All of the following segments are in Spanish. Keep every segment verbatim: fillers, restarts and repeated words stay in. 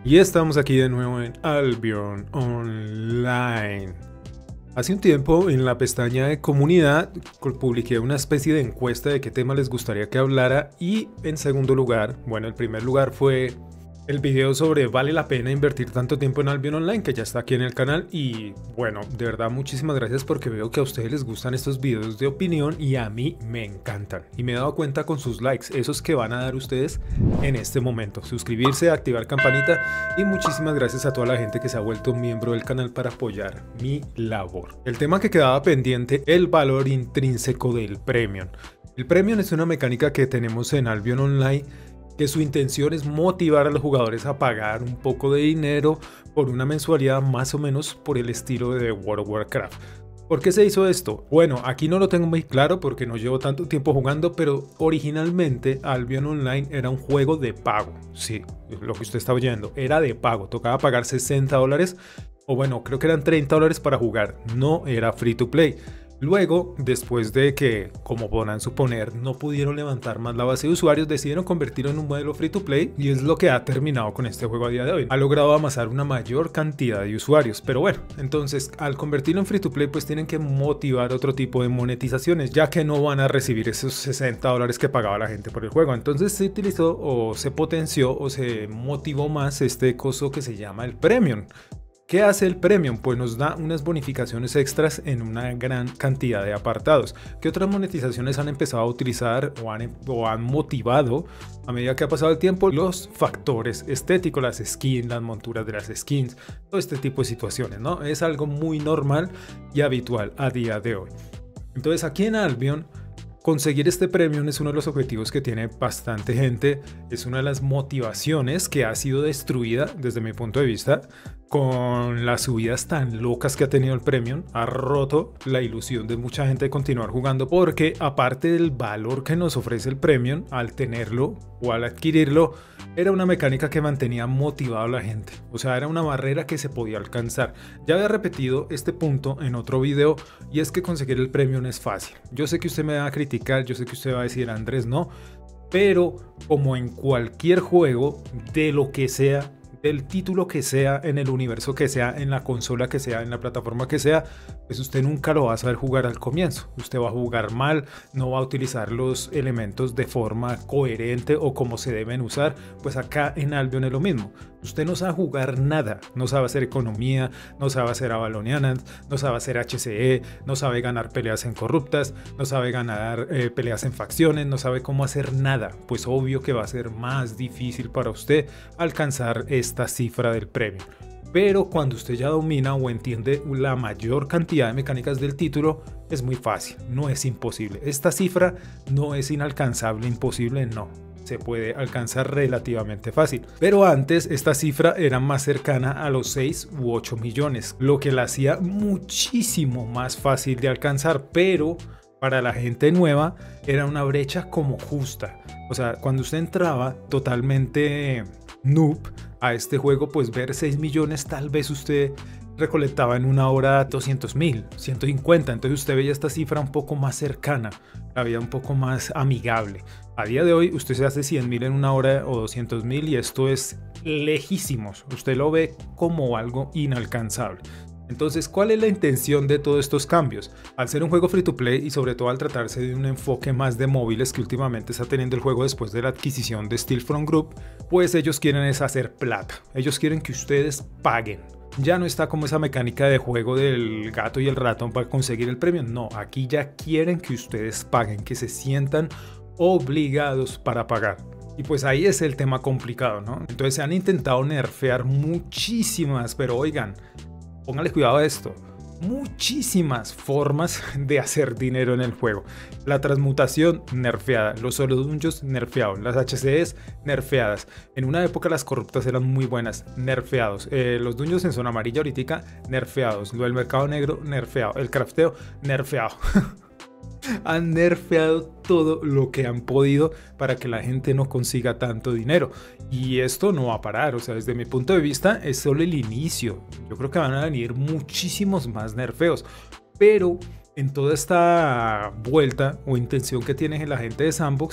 Y estamos aquí de nuevo en Albion Online. Hace un tiempo en la pestaña de comunidad publiqué una especie de encuesta de qué tema les gustaría que hablara y en segundo lugar, bueno, el primer lugar fue el video sobre vale la pena invertir tanto tiempo en Albion Online, que ya está aquí en el canal. Y bueno, de verdad muchísimas gracias porque veo que a ustedes les gustan estos videos de opinión y a mí me encantan. Y me he dado cuenta con sus likes, esos que van a dar ustedes en este momento. Suscribirse, activar campanita y muchísimas gracias a toda la gente que se ha vuelto miembro del canal para apoyar mi labor. El tema que quedaba pendiente, el valor intrínseco del Premium. El Premium es una mecánica que tenemos en Albion Online que su intención es motivar a los jugadores a pagar un poco de dinero por una mensualidad más o menos por el estilo de World of Warcraft. ¿Por qué se hizo esto? Bueno, aquí no lo tengo muy claro porque no llevo tanto tiempo jugando, pero originalmente Albion Online era un juego de pago. Sí, lo que usted está oyendo, era de pago, tocaba pagar sesenta dólares, o bueno, creo que eran treinta dólares para jugar, no era free to play. Luego, después de que, como podrán suponer, no pudieron levantar más la base de usuarios, decidieron convertirlo en un modelo free to play y es lo que ha terminado con este juego a día de hoy. Ha logrado amasar una mayor cantidad de usuarios, pero bueno, entonces al convertirlo en free to play pues tienen que motivar otro tipo de monetizaciones, ya que no van a recibir esos sesenta dólares que pagaba la gente por el juego. Entonces se utilizó o se potenció o se motivó más este coso que se llama el Premium. ¿Qué hace el Premium? Pues nos da unas bonificaciones extras en una gran cantidad de apartados. ¿Qué otras monetizaciones han empezado a utilizar o han, o han motivado a medida que ha pasado el tiempo? Los factores estéticos, las skins, las monturas de las skins, todo este tipo de situaciones, ¿no? Es algo muy normal y habitual a día de hoy. Entonces aquí en Albion, conseguir este Premium es uno de los objetivos que tiene bastante gente, es una de las motivaciones que ha sido destruida desde mi punto de vista con las subidas tan locas que ha tenido el Premium. Ha roto la ilusión de mucha gente de continuar jugando porque aparte del valor que nos ofrece el Premium, al tenerlo o al adquirirlo, era una mecánica que mantenía motivado a la gente, o sea, era una barrera que se podía alcanzar. Ya había repetido este punto en otro video y es que conseguir el Premium es fácil. Yo sé que usted me va a criticar, yo sé que usted va a decir Andrés no, pero como en cualquier juego de lo que sea, del título que sea, en el universo que sea, en la consola que sea, en la plataforma que sea, pues usted nunca lo va a saber jugar al comienzo. Usted va a jugar mal, no va a utilizar los elementos de forma coherente o como se deben usar. Pues acá en Albion es lo mismo. Usted no sabe jugar nada, no sabe hacer economía, no sabe hacer Avalonianas, no sabe hacer H C E, no sabe ganar peleas en corruptas, no sabe ganar eh, peleas en facciones, no sabe cómo hacer nada. Pues obvio que va a ser más difícil para usted alcanzar esta cifra del Premium. Pero cuando usted ya domina o entiende la mayor cantidad de mecánicas del título, es muy fácil, no es imposible. Esta cifra no es inalcanzable, imposible, no. Se puede alcanzar relativamente fácil. Pero antes esta cifra era más cercana a los seis u ocho millones, lo que la hacía muchísimo más fácil de alcanzar, pero para la gente nueva era una brecha como justa. O sea, cuando usted entraba totalmente noob a este juego, pues ver seis millones tal vez usted recolectaba en una hora doscientos mil, ciento cincuenta, entonces usted veía esta cifra un poco más cercana, la veía un poco más amigable. A día de hoy usted se hace cien mil en una hora o doscientos mil y esto es lejísimos, usted lo ve como algo inalcanzable. Entonces, ¿cuál es la intención de todos estos cambios? Al ser un juego free to play y sobre todo al tratarse de un enfoque más de móviles que últimamente está teniendo el juego después de la adquisición de Stillfront Group, pues ellos quieren es hacer plata, ellos quieren que ustedes paguen. Ya no está como esa mecánica de juego del gato y el ratón para conseguir el premio, no, aquí ya quieren que ustedes paguen, que se sientan obligados para pagar. Y pues ahí es el tema complicado, ¿no? Entonces se han intentado nerfear muchísimas, pero oigan, póngale cuidado a esto, muchísimas formas de hacer dinero en el juego. La transmutación nerfeada, los solo dungeons nerfeados, las H C Es nerfeadas. En una época las corruptas eran muy buenas, nerfeados. Eh, los dungeons en zona amarilla ahorita nerfeados. Lo del mercado negro nerfeado. El crafteo nerfeado. Han nerfeado todo lo que han podido para que la gente no consiga tanto dinero. Y esto no va a parar, o sea, desde mi punto de vista es solo el inicio. Yo creo que van a venir muchísimos más nerfeos. Pero en toda esta vuelta o intención que tiene la gente de Sandbox,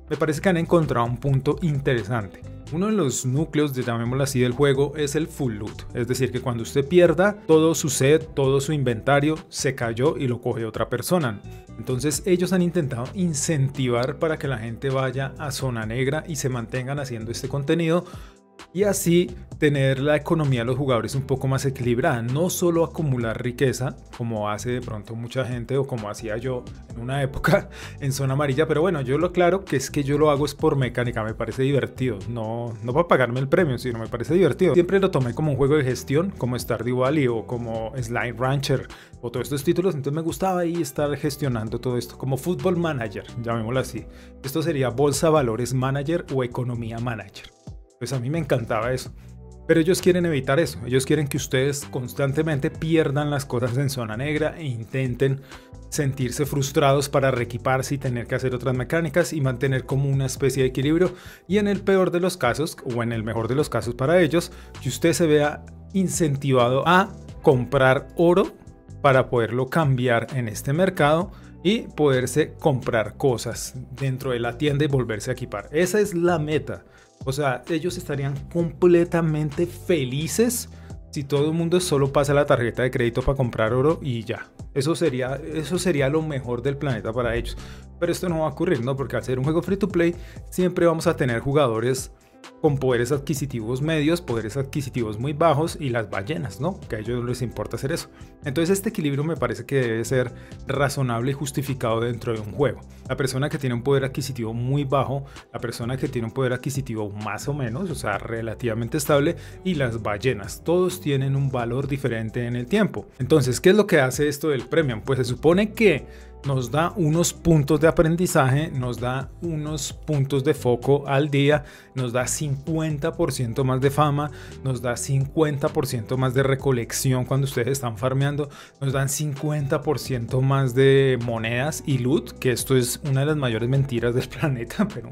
me parece que han encontrado un punto interesante. Uno de los núcleos, de, llamémoslo así, del juego es el full loot. Es decir, que cuando usted pierda, todo su set, todo su inventario se cayó y lo coge otra persona. Entonces ellos han intentado incentivar para que la gente vaya a zona negra y se mantengan haciendo este contenido. Y así tener la economía de los jugadores un poco más equilibrada, no solo acumular riqueza como hace de pronto mucha gente o como hacía yo en una época en zona amarilla, pero bueno, yo lo aclaro que es que yo lo hago es por mecánica, me parece divertido, no, no para pagarme el premio, sino me parece divertido. Siempre lo tomé como un juego de gestión, como Stardew Valley o como Slime Rancher o todos estos títulos, entonces me gustaba ahí estar gestionando todo esto, como Football Manager, llamémoslo así. Esto sería Bolsa Valores Manager o Economía Manager. Pues a mí me encantaba eso. Pero ellos quieren evitar eso. Ellos quieren que ustedes constantemente pierdan las cosas en zona negra e intenten sentirse frustrados para reequiparse y tener que hacer otras mecánicas y mantener como una especie de equilibrio. Y en el peor de los casos, o en el mejor de los casos para ellos, que usted se vea incentivado a comprar oro para poderlo cambiar en este mercado y poderse comprar cosas dentro de la tienda y volverse a equipar. Esa es la meta. O sea, ellos estarían completamente felices si todo el mundo solo pasa la tarjeta de crédito para comprar oro y ya. Eso sería, eso sería lo mejor del planeta para ellos. Pero esto no va a ocurrir, ¿no? Porque al ser un juego free to play, siempre vamos a tener jugadores con poderes adquisitivos medios, poderes adquisitivos muy bajos y las ballenas, ¿no? Que a ellos no les importa hacer eso. Entonces este equilibrio me parece que debe ser razonable y justificado dentro de un juego. La persona que tiene un poder adquisitivo muy bajo, la persona que tiene un poder adquisitivo más o menos, o sea, relativamente estable, y las ballenas. Todos tienen un valor diferente en el tiempo. Entonces, ¿qué es lo que hace esto del premium? Pues se supone que nos da unos puntos de aprendizaje, nos da unos puntos de foco al día, nos da cincuenta por ciento más de fama, nos da cincuenta por ciento más de recolección cuando ustedes están farmeando, nos dan cincuenta por ciento más de monedas y loot, que esto es una de las mayores mentiras del planeta, pero...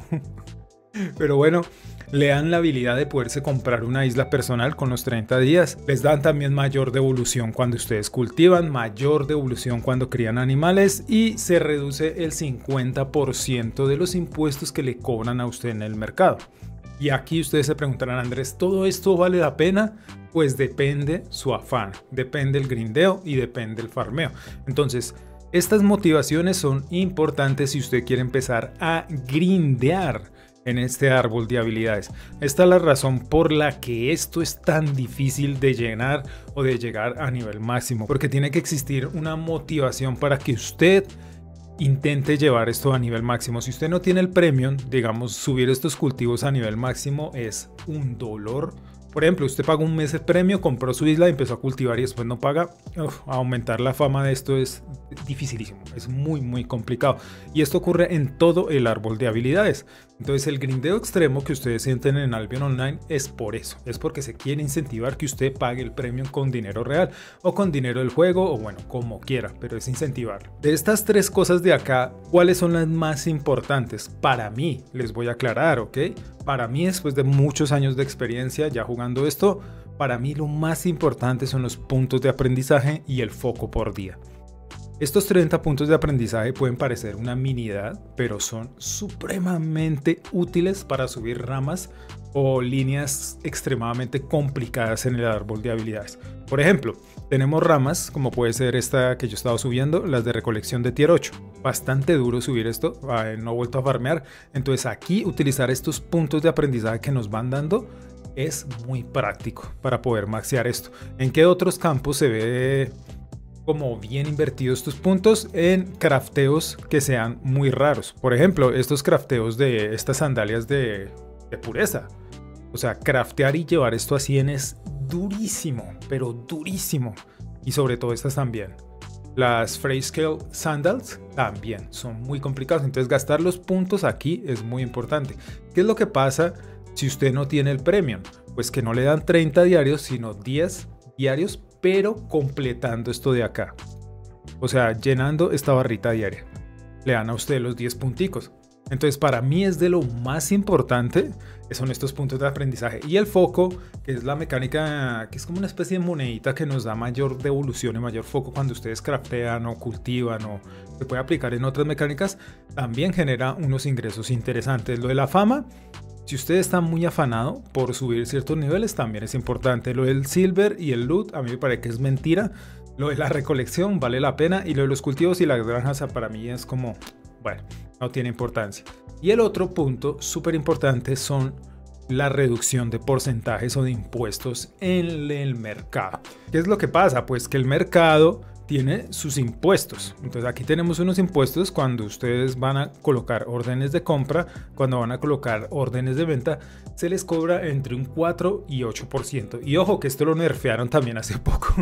Pero bueno, le dan la habilidad de poderse comprar una isla personal con los treinta días. Les dan también mayor devolución cuando ustedes cultivan, mayor devolución cuando crían animales y se reduce el cincuenta por ciento de los impuestos que le cobran a usted en el mercado. Y aquí ustedes se preguntarán, Andrés, ¿todo esto vale la pena? Pues depende su afán, depende el grindeo y depende el farmeo. Entonces, estas motivaciones son importantes si usted quiere empezar a grindear en este árbol de habilidades. Esta es la razón por la que esto es tan difícil de llenar o de llegar a nivel máximo, porque tiene que existir una motivación para que usted intente llevar esto a nivel máximo. Si usted no tiene el premium, digamos, subir estos cultivos a nivel máximo es un dolor. Por ejemplo, usted paga un mes de premio, compró su isla y empezó a cultivar y después no paga. Uf, aumentar la fama de esto es dificilísimo, es muy muy complicado. Y esto ocurre en todo el árbol de habilidades. Entonces el grindeo extremo que ustedes sienten en Albion Online es por eso. Es porque se quiere incentivar que usted pague el premium con dinero real o con dinero del juego o bueno, como quiera, pero es incentivarlo. De estas tres cosas de acá, ¿cuáles son las más importantes? Para mí, les voy a aclarar, ¿ok? Para mí, después de muchos años de experiencia ya jugando esto, para mí lo más importante son los puntos de aprendizaje y el foco por día. Estos treinta puntos de aprendizaje pueden parecer una minidad, pero son supremamente útiles para subir ramas o líneas extremadamente complicadas en el árbol de habilidades. Por ejemplo, tenemos ramas como puede ser esta que yo he estado subiendo, las de recolección de tier ocho. Bastante duro subir esto, no he vuelto a farmear. Entonces aquí utilizar estos puntos de aprendizaje que nos van dando es muy práctico para poder maxear esto. ¿En qué otros campos se ve como bien invertidos estos puntos? En crafteos que sean muy raros? Por ejemplo, estos crafteos de estas sandalias de, de pureza. O sea, craftear y llevar esto a cien es durísimo, pero durísimo. Y sobre todo estas también. Las Freyscale Sandals también son muy complicadas. Entonces gastar los puntos aquí es muy importante. ¿Qué es lo que pasa si usted no tiene el premium? Pues que no le dan treinta diarios, sino diez diarios, pero completando esto de acá. O sea, llenando esta barrita diaria. Le dan a usted los diez punticos. Entonces para mí es de lo más importante, son estos puntos de aprendizaje. Y el foco, que es la mecánica, que es como una especie de monedita que nos da mayor devolución y mayor foco cuando ustedes craftean o cultivan o se puede aplicar en otras mecánicas, también genera unos ingresos interesantes. Lo de la fama, si usted está muy afanado por subir ciertos niveles, también es importante. Lo del silver y el loot, a mí me parece que es mentira. Lo de la recolección vale la pena, y lo de los cultivos y las granjas para mí es como, bueno, no tiene importancia. Y el otro punto súper importante son la reducción de porcentajes o de impuestos en el mercado. ¿Qué es lo que pasa? Pues que el mercado tiene sus impuestos. Entonces aquí tenemos unos impuestos cuando ustedes van a colocar órdenes de compra, cuando van a colocar órdenes de venta, se les cobra entre un cuatro y ocho por ciento. Y ojo que esto lo nerfearon también hace poco,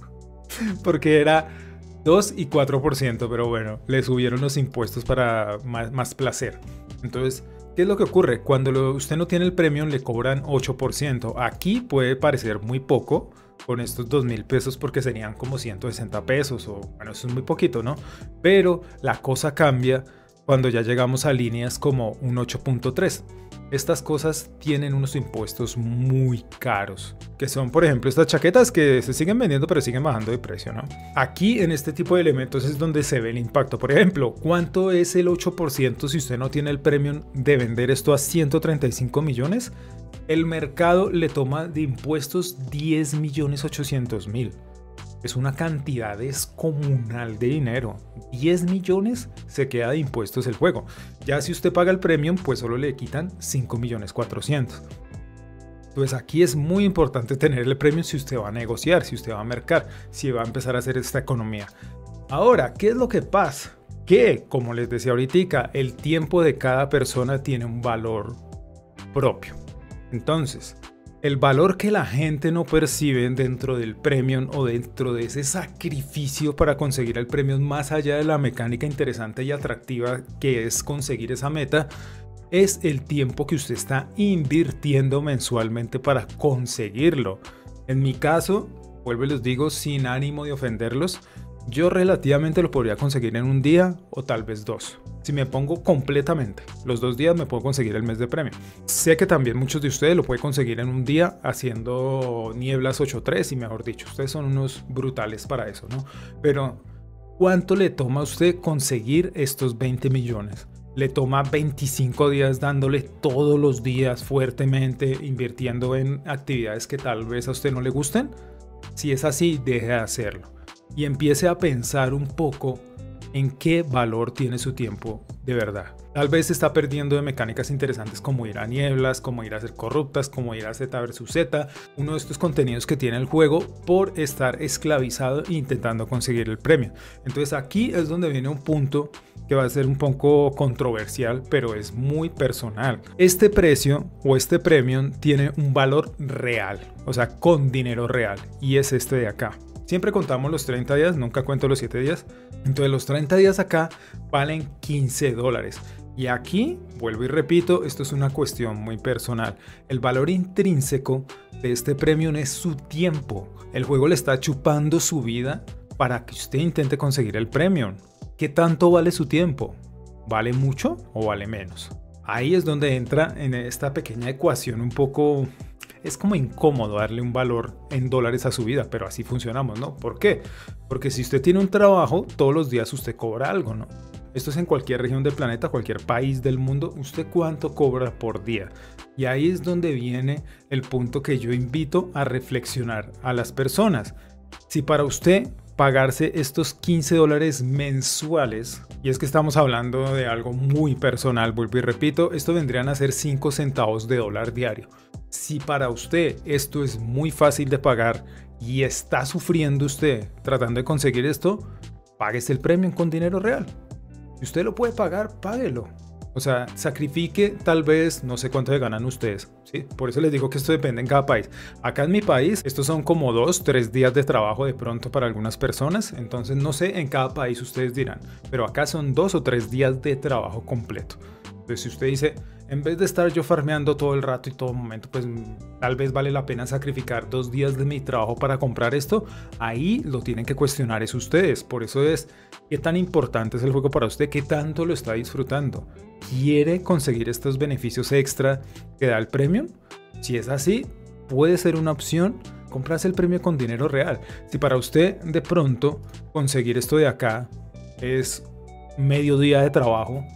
porque era dos y cuatro por ciento, pero bueno, le subieron los impuestos para más, más placer. Entonces, ¿qué es lo que ocurre? Cuando lo, usted no tiene el premium, le cobran ocho por ciento. Aquí puede parecer muy poco con estos dos mil pesos porque serían como ciento sesenta pesos, o bueno, eso es muy poquito, ¿no? Pero la cosa cambia cuando ya llegamos a líneas como un ocho punto tres. Estas cosas tienen unos impuestos muy caros, que son, por ejemplo, estas chaquetas que se siguen vendiendo pero siguen bajando de precio, ¿no? Aquí en este tipo de elementos es donde se ve el impacto. Por ejemplo, ¿cuánto es el ocho por ciento si usted no tiene el premium de vender esto a ciento treinta y cinco millones? El mercado le toma de impuestos diez millones ochocientos mil. Es una cantidad descomunal de dinero. diez millones se queda de impuestos el juego. Ya si usted paga el premium, pues solo le quitan cinco millones cuatrocientos. Entonces aquí es muy importante tener el premium si usted va a negociar, si usted va a mercar, si va a empezar a hacer esta economía. Ahora, ¿qué es lo que pasa? Que, como les decía ahorita, el tiempo de cada persona tiene un valor propio. Entonces, el valor que la gente no percibe dentro del premium o dentro de ese sacrificio para conseguir el premium, más allá de la mecánica interesante y atractiva que es conseguir esa meta, es el tiempo que usted está invirtiendo mensualmente para conseguirlo. En mi caso, vuelvo y les digo, sin ánimo de ofenderlos, yo relativamente lo podría conseguir en un día o tal vez dos. Si me pongo completamente, los dos días me puedo conseguir el mes de premio. Sé que también muchos de ustedes lo pueden conseguir en un día haciendo nieblas ocho tres y mejor dicho, ustedes son unos brutales para eso, ¿no? Pero, ¿cuánto le toma a usted conseguir estos veinte millones? Le toma veinticinco días dándole todos los días fuertemente, invirtiendo en actividades que tal vez a usted no le gusten. Si es así, deje de hacerlo y empiece a pensar un poco en qué valor tiene su tiempo de verdad. Tal vez se está perdiendo de mecánicas interesantes como ir a nieblas, como ir a ser corruptas, como ir a Z versus Z, uno de estos contenidos que tiene el juego por estar esclavizado e intentando conseguir el premio. Entonces aquí es donde viene un punto que va a ser un poco controversial, pero es muy personal. Este precio o este premium tiene un valor real, o sea, con dinero real, y es este de acá. Siempre contamos los treinta días, nunca cuento los siete días. Entonces los treinta días acá valen quince dólares. Y aquí, vuelvo y repito, esto es una cuestión muy personal. El valor intrínseco de este premium es su tiempo. El juego le está chupando su vida para que usted intente conseguir el premium. ¿Qué tanto vale su tiempo? ¿Vale mucho o vale menos? Ahí es donde entra en esta pequeña ecuación un poco... Es como incómodo darle un valor en dólares a su vida, pero así funcionamos, ¿no? ¿Por qué? Porque si usted tiene un trabajo, todos los días usted cobra algo, ¿no? Esto es en cualquier región del planeta, cualquier país del mundo, ¿usted cuánto cobra por día? Y ahí es donde viene el punto que yo invito a reflexionar a las personas. Si para usted pagarse estos quince dólares mensuales, y es que estamos hablando de algo muy personal, vuelvo y repito, esto vendrían a ser cinco centavos de dólar diario. Si para usted esto es muy fácil de pagar y está sufriendo usted tratando de conseguir esto, páguese el premium con dinero real. Si usted lo puede pagar, páguelo. O sea, sacrifique tal vez, no sé cuánto le ganan ustedes, ¿sí? Por eso les digo que esto depende en cada país. Acá en mi país, estos son como dos, tres días de trabajo de pronto para algunas personas. Entonces no sé, en cada país ustedes dirán. Pero acá son dos o tres días de trabajo completo. Entonces si usted dice, en vez de estar yo farmeando todo el rato y todo momento, pues tal vez vale la pena sacrificar dos días de mi trabajo para comprar esto. Ahí lo tienen que cuestionar es ustedes. Por eso es, ¿qué tan importante es el juego para usted? ¿Qué tanto lo está disfrutando? ¿Quiere conseguir estos beneficios extra que da el Premium? Si es así, puede ser una opción comprarse el premio con dinero real. Si para usted de pronto conseguir esto de acá es medio día de trabajo,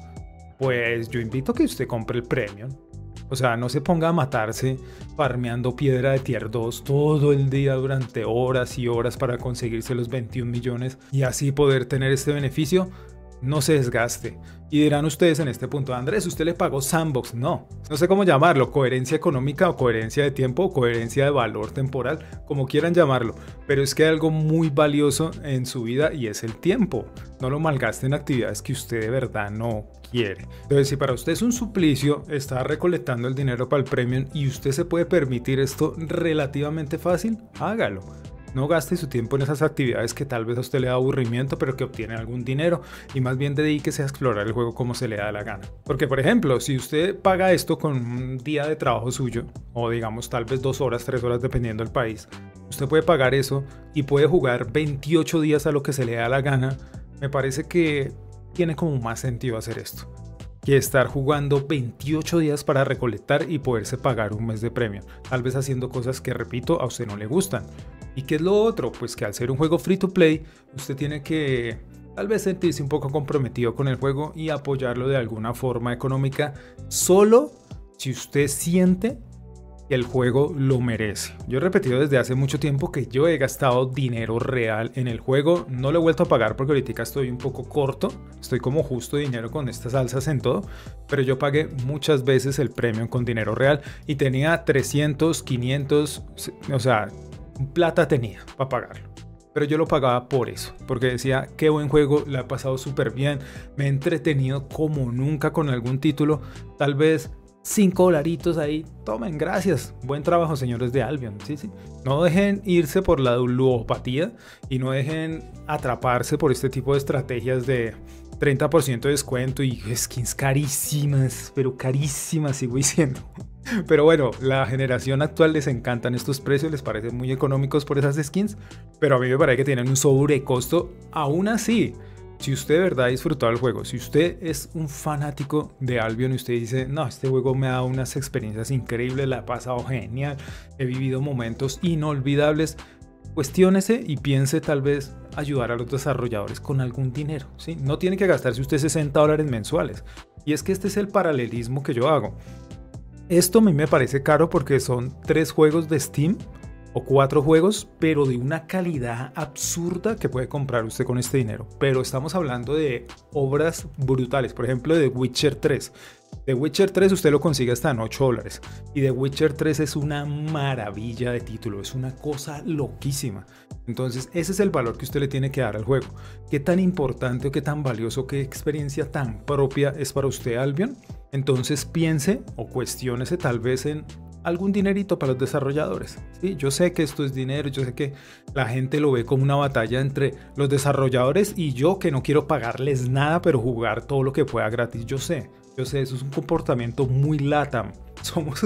pues yo invito a que usted compre el Premium. O sea, no se ponga a matarse farmeando piedra de tier dos todo el día durante horas y horas para conseguirse los veintiún millones y así poder tener este beneficio. No se desgaste. Y dirán ustedes en este punto, Andrés, ¿usted le pagó Sandbox? No, no sé cómo llamarlo, coherencia económica o coherencia de tiempo o coherencia de valor temporal, como quieran llamarlo. Pero es que hay algo muy valioso en su vida y es el tiempo. No lo malgaste en actividades que usted de verdad no quiere. Entonces, si para usted es un suplicio estar recolectando el dinero para el Premium y usted se puede permitir esto relativamente fácil, hágalo. No gaste su tiempo en esas actividades que tal vez a usted le da aburrimiento, pero que obtienen algún dinero, y más bien dedíquese a explorar el juego como se le da la gana. Porque, por ejemplo, si usted paga esto con un día de trabajo suyo, o digamos tal vez dos horas, tres horas, dependiendo del país, usted puede pagar eso y puede jugar veintiocho días a lo que se le da la gana. Me parece que tiene como más sentido hacer esto que estar jugando veintiocho días para recolectar y poderse pagar un mes de premio, tal vez haciendo cosas que, repito, a usted no le gustan. ¿Y qué es lo otro? Pues que al ser un juego free to play, usted tiene que tal vez sentirse un poco comprometido con el juego y apoyarlo de alguna forma económica, solo si usted siente que el juego lo merece. Yo he repetido desde hace mucho tiempo que yo he gastado dinero real en el juego. No lo he vuelto a pagar porque ahorita estoy un poco corto. Estoy como justo de dinero con estas alzas en todo. Pero yo pagué muchas veces el Premium con dinero real y tenía trescientos, quinientos, o sea, plata tenía para pagarlo. Pero yo lo pagaba por eso, porque decía, qué buen juego, la he pasado súper bien, me he entretenido como nunca con algún título. Tal vez cinco dolaritos ahí, tomen, gracias, buen trabajo señores de Albion, sí, sí. No dejen irse por la ludopatía y no dejen atraparse por este tipo de estrategias de treinta por ciento de descuento y skins carísimas, pero carísimas sigo diciendo. Pero bueno, la generación actual les encantan estos precios, les parecen muy económicos por esas skins, pero a mí me parece que tienen un sobrecosto. Aún así, si usted de verdad disfrutó del juego, si usted es un fanático de Albion y usted dice, no, este juego me ha dado unas experiencias increíbles, la he pasado genial, he vivido momentos inolvidables, cuestiónese y piense tal vez ayudar a los desarrolladores con algún dinero, ¿sí? No tiene que gastarse usted sesenta dólares mensuales. Y es que este es el paralelismo que yo hago. Esto a mí me parece caro porque son tres juegos de Steam o cuatro juegos, pero de una calidad absurda que puede comprar usted con este dinero. Pero estamos hablando de obras brutales, por ejemplo de Witcher tres. The Witcher tres usted lo consigue hasta en ocho dólares y The Witcher tres es una maravilla de título, es una cosa loquísima. Entonces ese es el valor que usted le tiene que dar al juego. ¿Qué tan importante o qué tan valioso, qué experiencia tan propia es para usted Albion? Entonces piense o cuestiónese tal vez en algún dinerito para los desarrolladores. Sí, yo sé que esto es dinero, yo sé que la gente lo ve como una batalla entre los desarrolladores y yo que no quiero pagarles nada pero jugar todo lo que pueda gratis. Yo sé, yo sé, eso es un comportamiento muy LATAM. Somos,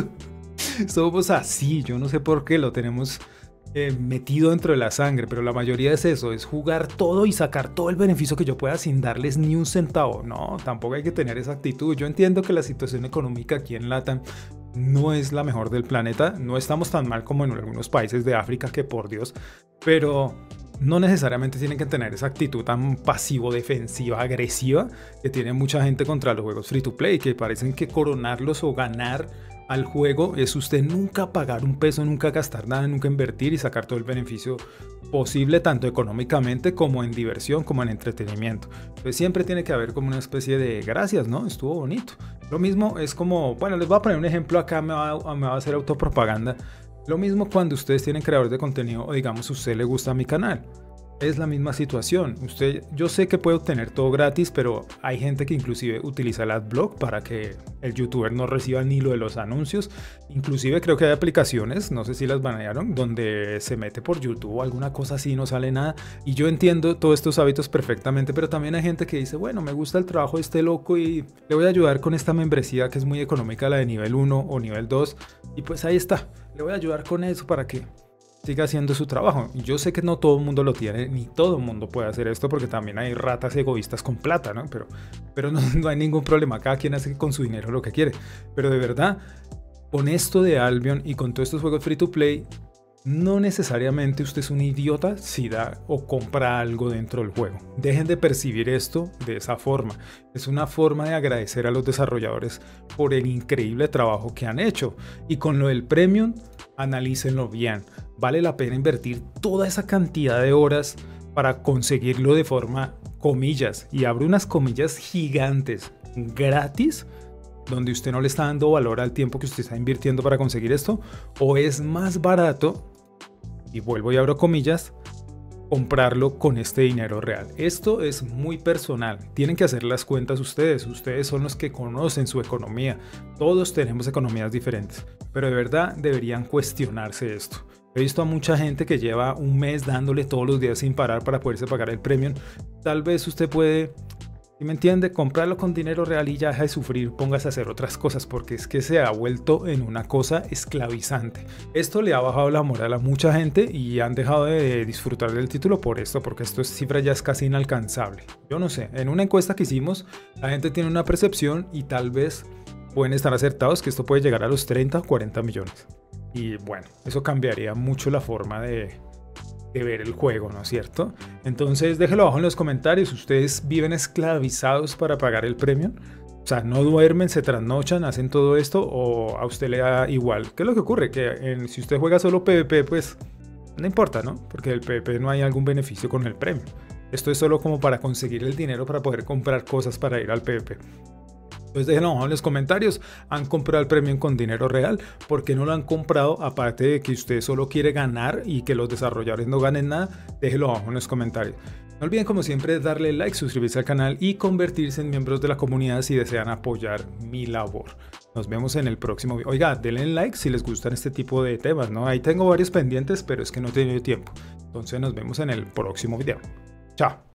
somos así, yo no sé por qué lo tenemos eh, metido dentro de la sangre, pero la mayoría es eso, es jugar todo y sacar todo el beneficio que yo pueda sin darles ni un centavo. No, tampoco hay que tener esa actitud. Yo entiendo que la situación económica aquí en LATAM no es la mejor del planeta, no estamos tan mal como en algunos países de África, que por Dios, pero no necesariamente tienen que tener esa actitud tan pasivo-defensiva, agresiva, que tiene mucha gente contra los juegos free to play, que parecen que coronarlos o ganar al juego es usted nunca pagar un peso, nunca gastar nada, nunca invertir y sacar todo el beneficio posible, tanto económicamente como en diversión, como en entretenimiento. Entonces siempre tiene que haber como una especie de gracias, ¿no? Estuvo bonito. Lo mismo es como, bueno, les voy a poner un ejemplo acá, me va, me va a hacer autopropaganda. Lo mismo cuando ustedes tienen creadores de contenido o digamos a usted le gusta mi canal. Es la misma situación. Usted, yo sé que puede obtener todo gratis, pero hay gente que inclusive utiliza el adblock para que el youtuber no reciba ni lo de los anuncios. Inclusive creo que hay aplicaciones, no sé si las banearon, donde se mete por YouTube o alguna cosa así, no sale nada. Y yo entiendo todos estos hábitos perfectamente, pero también hay gente que dice, bueno, me gusta el trabajo de este loco y le voy a ayudar con esta membresía que es muy económica, la de nivel uno o nivel dos. Y pues ahí está, le voy a ayudar con eso para que siga haciendo su trabajo. Y yo sé que no todo el mundo lo tiene, ni todo el mundo puede hacer esto, porque también hay ratas egoístas con plata, ¿no? Pero, pero no, no hay ningún problema, cada quien hace con su dinero lo que quiere. Pero de verdad, con esto de Albion y con todos estos juegos free to play, no necesariamente usted es un idiota si da o compra algo dentro del juego. Dejen de percibir esto de esa forma. Es una forma de agradecer a los desarrolladores por el increíble trabajo que han hecho. Y con lo del Premium, analícenlo bien. Vale la pena invertir toda esa cantidad de horas para conseguirlo de forma, comillas, y abro unas comillas gigantes, gratis, donde usted no le está dando valor al tiempo que usted está invirtiendo para conseguir esto, o es más barato, y vuelvo y abro comillas, comprarlo con este dinero real. Esto es muy personal, tienen que hacer las cuentas ustedes, ustedes son los que conocen su economía, todos tenemos economías diferentes, pero de verdad deberían cuestionarse esto. He visto a mucha gente que lleva un mes dándole todos los días sin parar para poderse pagar el premium. Tal vez usted puede, ¿sí me entiende?, comprarlo con dinero real y ya deja de sufrir, póngase a hacer otras cosas, porque es que se ha vuelto en una cosa esclavizante. Esto le ha bajado la moral a mucha gente y han dejado de disfrutar del título por esto, porque esto es cifra ya es casi inalcanzable. Yo no sé, en una encuesta que hicimos, la gente tiene una percepción y tal vez pueden estar acertados que esto puede llegar a los treinta o cuarenta millones. Y bueno, eso cambiaría mucho la forma de, de ver el juego, ¿no es cierto? Entonces déjenlo abajo en los comentarios. ¿Ustedes viven esclavizados para pagar el premium? O sea, no duermen, se trasnochan, hacen todo esto, o a usted le da igual. ¿Qué es lo que ocurre? Que en, si usted juega solo PvP, pues no importa, ¿no? Porque el PvP no hay algún beneficio con el premium. Esto es solo como para conseguir el dinero para poder comprar cosas para ir al PvP. Entonces déjenlo abajo en los comentarios. ¿Han comprado el premium con dinero real? ¿Por qué no lo han comprado? Aparte de que usted solo quiere ganar y que los desarrolladores no ganen nada, déjenlo abajo en los comentarios. No olviden, como siempre, darle like, suscribirse al canal y convertirse en miembros de la comunidad si desean apoyar mi labor. Nos vemos en el próximo video. Oiga, denle like si les gustan este tipo de temas, ¿no? Ahí tengo varios pendientes, pero es que no he tenido tiempo. Entonces nos vemos en el próximo video. Chao.